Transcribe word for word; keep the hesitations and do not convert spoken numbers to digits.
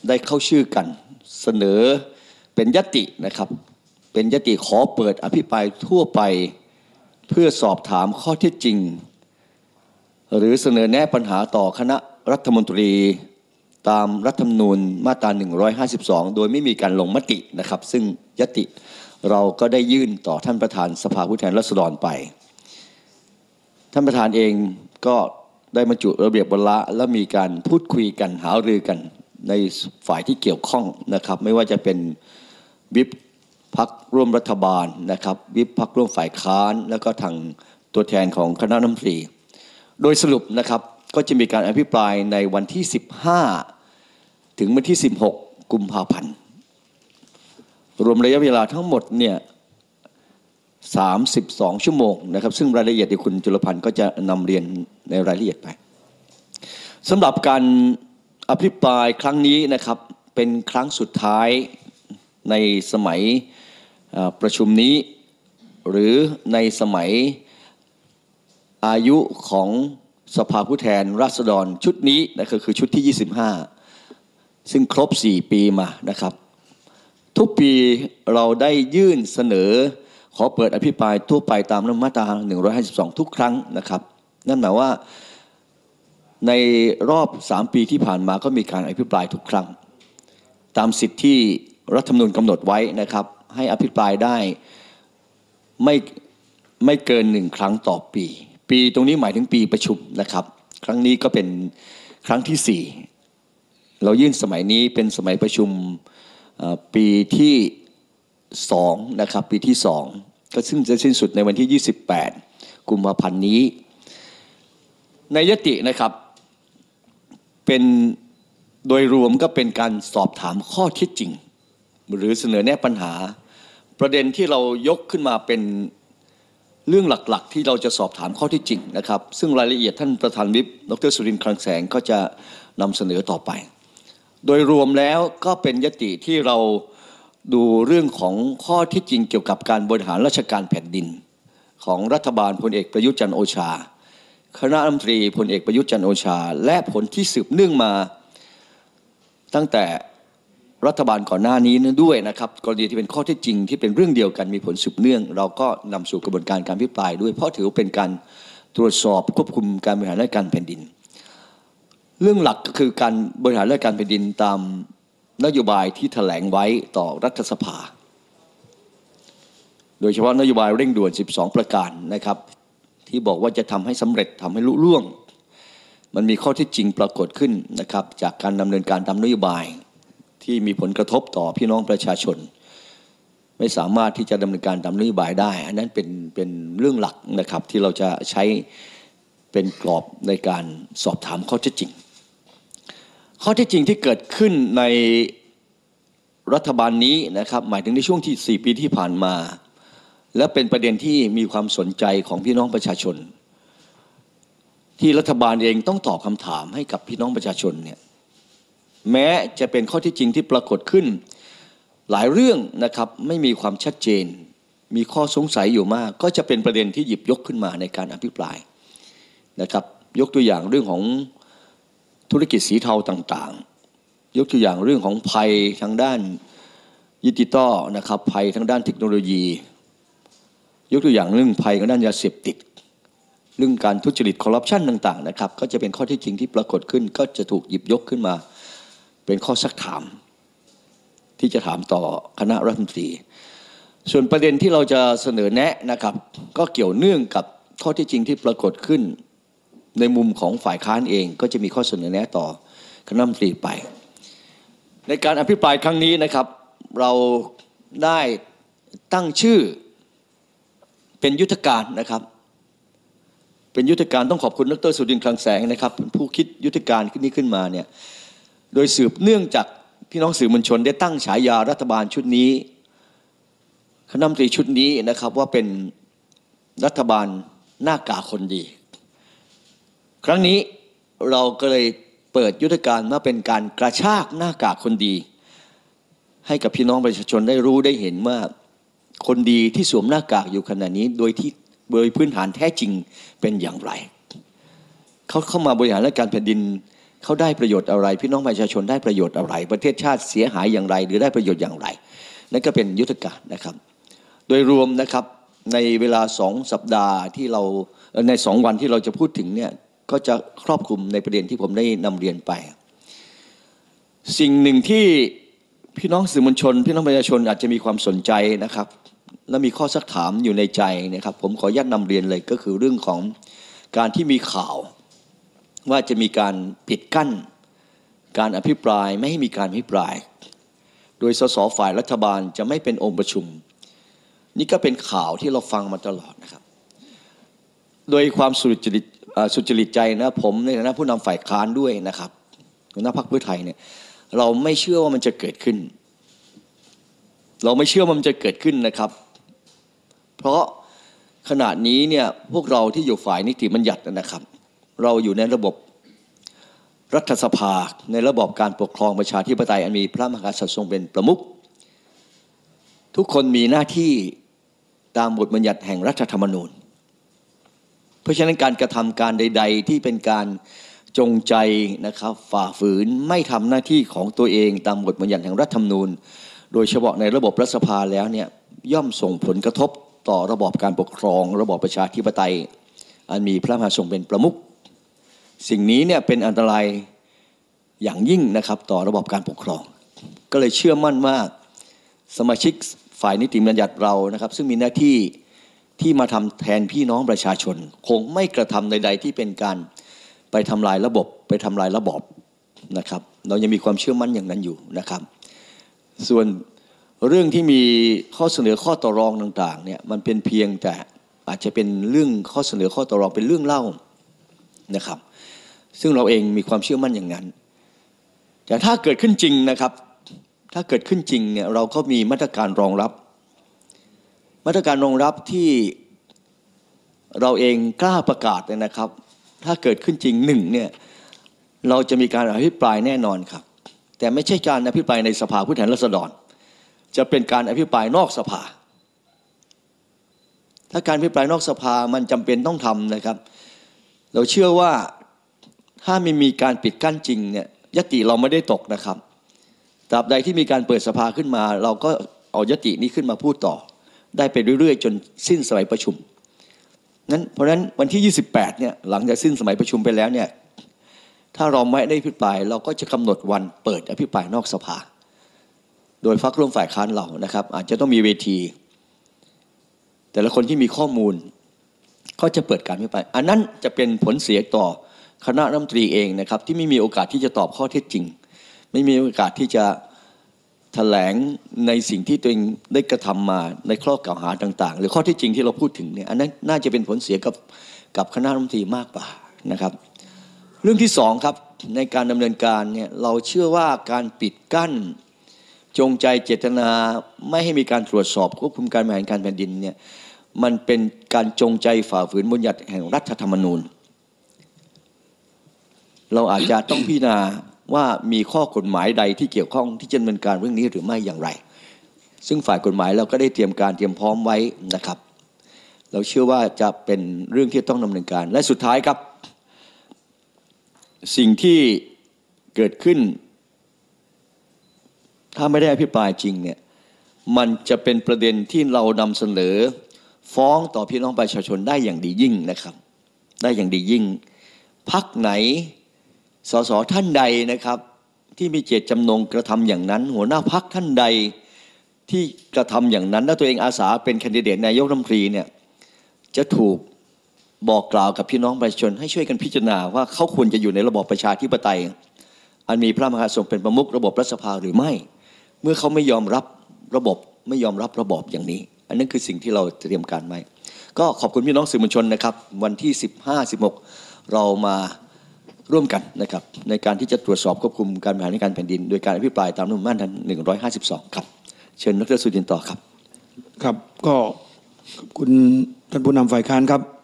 ได้เข้าชื่อกันเสนอเป็นญัตตินะครับเป็นญัตติขอเปิดอภิปรายทั่วไปเพื่อสอบถามข้อเท็จจริงหรือเสนอแนะปัญหาต่อคณะรัฐมนตรีตามรัฐธรรมนูญมาตราหนึ่งร้อยห้าสิบสองโดยไม่มีการลงมตินะครับซึ่งญัตติเราก็ได้ยื่นต่อท่านประธานสภาผู้แทนราษฎรไปท่านประธานเองก็ได้บรรจุระเบียบวาระและมีการพูดคุยกันหารือกันในฝ่ายที่เกี่ยวข้องนะครับไม่ว่าจะเป็นวิปพรรคร่วมรัฐบาลนะครับวิปพรรคร่วมฝ่ายค้านแล้วก็ทางตัวแทนของคณะรัฐมนตรีโดยสรุปนะครับก็จะมีการอภิปรายในวันที่สิบห้าถึงวันที่สิบหกกุมภาพันธ์รวมระยะเวลาทั้งหมดเนี่ยสามสิบสองชั่วโมงนะครับซึ่งรายละเอียดที่คุณจุลพันธ์ก็จะนำเรียนในรายละเอียดไปสำหรับการอภิปรายครั้งนี้นะครับเป็นครั้งสุดท้ายในสมัยประชุมนี้หรือในสมัยอายุของสภาผู้แทนราษฎรชุดนี้นะครับคือชุดที่ยี่สิบห้าซึ่งครบสี่ปีมานะครับทุกปีเราได้ยื่นเสนอขอเปิดอภิปรายทั่วไปตามมาตราหนึ่งร้อยห้าสิบสองทุกครั้งนะครับนั่นหมายว่าในรอบสามปีที่ผ่านมาก็มีการอภิปรายทุกครั้งตามสิทธิที่รัฐธรรมนูญกำหนดไว้นะครับให้อภิปรายได้ไม่ไม่เกินหนึ่งครั้งต่อปีปีตรงนี้หมายถึงปีประชุมนะครับครั้งนี้ก็เป็นครั้งที่สี่เรายื่นสมัยนี้เป็นสมัยประชุมปีที่สองนะครับปีที่สองก็ซึ่งจะสิ้นสุดในวันที่ยี่สิบแปดกุมภาพันธ์นี้ในยตินะครับเป็นโดยรวมก็เป็นการสอบถามข้อเท็จจริงหรือเสนอแนะปัญหาประเด็นที่เรายกขึ้นมาเป็นเรื่องหลักๆที่เราจะสอบถามข้อเท็จจริงนะครับซึ่งรายละเอียดท่านประธานวิปดร.สุรินทร์คลังแสงก็จะนำเสนอต่อไปโดยรวมแล้วก็เป็นยติที่เราดูเรื่องของข้อเท็จจริงเกี่ยวกับการบริหารราชการแผ่นดินของรัฐบาลพลเอกประยุทธ์จันทร์โอชาคณะรัฐมนตรีพลเอกประยุทธ์จันทร์โอชาและผลที่สืบเนื่องมาตั้งแต่รัฐบาลก่อนหน้านี้นั้นด้วยนะครับกรณีที่เป็นข้อเท็จจริงที่เป็นเรื่องเดียวกันมีผลสืบเนื่องเราก็นำสู่กระบวนการการพิปรายด้วยเพราะถือเป็นการตรวจสอบควบคุมการบริหารราชการแผ่นดินเรื่องหลักก็คือการบริหารราชการแผ่นดินตามนโยบายที่แถลงไว้ต่อรัฐสภาโดยเฉพาะนโยบายเร่งด่วนสิบสองประการนะครับที่บอกว่าจะทำให้สำเร็จทำให้ลุล่วงมันมีข้อเท็จจริงปรากฏขึ้นนะครับจากการดำเนินการตามนโยบายที่มีผลกระทบต่อพี่น้องประชาชนไม่สามารถที่จะดำเนินการตามนโยบายได้อันนั้นเป็นเป็นเรื่องหลักนะครับที่เราจะใช้เป็นกรอบในการสอบถามข้อเท็จจริงข้อเท็จจริงที่เกิดขึ้นในรัฐบาลนี้นะครับหมายถึงในช่วงที่สี่ปีที่ผ่านมาและเป็นประเด็นที่มีความสนใจของพี่น้องประชาชนที่รัฐบาลเองต้องตอบคำถามให้กับพี่น้องประชาชนเนี่ยแม้จะเป็นข้อเท็จจริงที่ปรากฏขึ้นหลายเรื่องนะครับไม่มีความชัดเจนมีข้อสงสัยอยู่มากก็จะเป็นประเด็นที่หยิบยกขึ้นมาในการอภิปรายนะครับยกตัวอย่างเรื่องของธุรกิจสีเทาต่างๆยกตัวอย่างเรื่องของภัยทางด้านดิจิตอลนะครับภัยทางด้านเทคโนโลยียกตัวอย่างเรื่องภัยทางด้านยาเสพติดเรื่องการทุจริตคอร์รัปชันต่างๆนะครับก็จะเป็นข้อเท็จจริงที่ปรากฏขึ้นก็จะถูกหยิบยกขึ้นมาเป็นข้อซักถามที่จะถามต่อคณะรัฐมนตรีส่วนประเด็นที่เราจะเสนอแนะนะครับก็เกี่ยวเนื่องกับข้อเท็จจริงที่ปรากฏขึ้นในมุมของฝ่ายค้านเองก็จะมีข้อเสนอแนะต่อคณะรัฐมนตรีไปในการอภิปรายครั้งนี้นะครับเราได้ตั้งชื่อเป็นยุทธการนะครับเป็นยุทธการต้องขอบคุณดร.สุรินทร์คลังแสงนะครับผู้คิดยุทธการขึ้นนี้ขึ้นมาเนี่ยโดยสืบเนื่องจากพี่น้องสื่อมวลชนได้ตั้งฉายารัฐบาลชุดนี้คณะรัฐมนตรีชุดนี้นะครับว่าเป็นรัฐบาลหน้ากากคนดีครั้งนี้เราก็เลยเปิดยุทธการว่าเป็นการกระชากหน้ากากคนดีให้กับพี่น้องประชาชนได้รู้ได้เห็นว่าคนดีที่สวมหน้ากากอยู่ขณะนี้โดยที่โดยพื้นฐานแท้จริงเป็นอย่างไรเขาเข้ามาบริหารราชการแผ่นดินเขาได้ประโยชน์อะไรพี่น้องประชาชนได้ประโยชน์อะไรประเทศชาติเสียหายอย่างไรหรือได้ประโยชน์อย่างไรนั่นก็เป็นยุทธการนะครับโดยรวมนะครับในเวลาสองสัปดาห์ที่เราในสองวันที่เราจะพูดถึงเนี่ยก็จะครอบคลุมในประเด็นที่ผมได้นำเรียนไปสิ่งหนึ่งที่พี่น้องสื่อมวลชนพี่น้องประชาชนอาจจะมีความสนใจนะครับและมีข้อซักถามอยู่ในใจนะครับผมขออนุญาตนำเรียนเลยก็คือเรื่องของการที่มีข่าวว่าจะมีการปิดกั้นการอภิปรายไม่ให้มีการอภิปรายโดยสสฝ่ายรัฐบาลจะไม่เป็นองค์ประชุมนี่ก็เป็นข่าวที่เราฟังมาตลอดนะครับโดยความสุจริตสุจริตใจนะผมในฐานะผู้นำฝ่ายค้านด้วยนะครับหัวหน้าพรรคเพื่อไทยเนี่ยเราไม่เชื่อว่ามันจะเกิดขึ้นเราไม่เชื่อว่ามันจะเกิดขึ้นนะครับเพราะขณะนี้เนี่ยพวกเราที่อยู่ฝ่ายนิติบัญญัตินะครับเราอยู่ในระบบรัฐสภาในระบบการปกครองประชาธิปไตยอันมีพระมหากษัตริย์ทรงเป็นประมุขทุกคนมีหน้าที่ตามบทบัญญัติแห่งรัฐธรรมนูญเพราะฉะนั้นการกระทำการใดๆที่เป็นการจงใจนะครับฝ่าฝืนไม่ทำหน้าที่ของตัวเองตามบทบัญญัติแห่งรัฐธรรมนูญโดยเฉพาะในระบบรัฐสภาแล้วเนี่ยย่อมส่งผลกระทบต่อระบอบการปกครองระบอบประชาธิปไตยอันมีพระมหากษัตริย์ทรงเป็นประมุขสิ่งนี้เนี่ยเป็นอันตรายอย่างยิ่งนะครับต่อระบอบการปกครองก็เลยเชื่อมั่นว่าสมาชิกฝ่ายนิติบัญญัติเรานะครับซึ่งมีหน้าที่ที่มาทำแทนพี่น้องประชาชนคงไม่กระทำใดๆที่เป็นการไปทำลายระบบไปทำลายระบอบนะครับเรายังมีความเชื่อมั่นอย่างนั้นอยู่นะครับส่วนเรื่องที่มีข้อเสนอข้อต่อรองต่างๆเนี่ยมันเป็นเพียงแต่อาจจะเป็นเรื่องข้อเสนอข้อต่อรองเป็นเรื่องเล่านะครับซึ่งเราเองมีความเชื่อมั่นอย่างนั้นแต่ถ้าเกิดขึ้นจริงนะครับถ้าเกิดขึ้นจริงเนี่ยเราก็มีมาตรการรองรับมาตรการรองรับที่เราเองกล้าประกาศเลยนะครับถ้าเกิดขึ้นจริงหนึ่งเนี่ยเราจะมีการอภิปรายแน่นอนครับแต่ไม่ใช่การอภิปรายในสภาผู้แทนราษฎรจะเป็นการอภิปรายนอกสภาถ้าการอภิปรายนอกสภามันจำเป็นต้องทำนะครับเราเชื่อว่าถ้าไม่มีการปิดกั้นจริงเนี่ยยติเราไม่ได้ตกนะครับตราบใดที่มีการเปิดสภาขึ้นมาเราก็เอายตินี้ขึ้นมาพูดต่อได้ไปเรื่อยๆจนสิ้นสมัยประชุมนั้นเพราะฉะนั้นวันที่ยี่สิบแปดเนี่ยหลังจากสิ้นสมัยประชุมไปแล้วเนี่ยถ้าเราไม่ได้อภิปรายเราก็จะกำหนดวันเปิดอภิปรายนอกสภาโดยพรรคร่วมฝ่ายค้านเรานะครับอาจจะต้องมีเวทีแต่ละคนที่มีข้อมูลก็จะเปิดการอภิปรายอันนั้นจะเป็นผลเสียต่อคณะรัฐมนตรีเองนะครับที่ไม่มีโอกาสที่จะตอบข้อเท็จจริงไม่มีโอกาสที่จะแถลงในสิ่งที่ตัวเองได้กระทำมาในข้อกล่าวหาต่างๆหรือข้อเท็จจริงที่เราพูดถึงเนี่ยอันนั้นน่าจะเป็นผลเสียกับกับคณะรัฐมนตรีมากกว่านะครับเรื่องที่สองครับในการดำเนินการเนี่ยเราเชื่อว่าการปิดกั้นจงใจเจตนาไม่ให้มีการตรวจสอบควบคุมการบริหารการแผ่นดินเนี่ยมันเป็นการจงใจฝ่าฝืนบัญญัติแห่งรัฐธรรมนูญเราอาจจะต้องพิจารณาว่ามีข้อกฎหมายใดที่เกี่ยวข้องที่จะดำเนินการเรื่องนี้หรือไม่อย่างไรซึ่งฝ่ายกฎหมายเราก็ได้เตรียมการเตรียมพร้อมไว้นะครับเราเชื่อว่าจะเป็นเรื่องที่ต้องดำเนินการและสุดท้ายครับสิ่งที่เกิดขึ้นถ้าไม่ได้อภิปรายจริงเนี่ยมันจะเป็นประเด็นที่เรานำเสนอฟ้องต่อพี่น้องประชาชนได้อย่างดียิ่งนะครับได้อย่างดียิ่งพรรคไหนสสท่านใดนะครับที่มีเจตจำนงกระทำอย่างนั้นหัวหน้าพรรคท่านใดที่กระทำอย่างนั้นแล้วตัวเองอาสาเป็นแคนดิเดตนายกรัฐมนตรีเนี่ยจะถูกบอกกล่าวกับพี่น้องประชาชนให้ช่วยกันพิจารณาว่าเขาควรจะอยู่ในระบอบประชาธิปไตยอันมีพระมหากษัตริย์ทรงเป็นประมุขระบบรัฐสภาหรือไม่เมื่อเขาไม่ยอมรับระบบไม่ยอมรับระบอบอย่างนี้อันนั้นคือสิ่งที่เราเตรียมการไว้ก็ขอบคุณพี่น้องสื่อมวลชนนะครับวันที่สิบห้า สิบหกเรามาร่วมกันนะครับในการที่จะตรวจสอบควบคุมการบริหารการแผ่นดินโดยการอภิปรายตามรัฐธรรมนูญมาตราหนึ่งร้อยห้าสิบสองครับเชิญดร.สุทินต่อครับครับก็ขอบคุณท่านผู้นำฝ่ายค้านครับ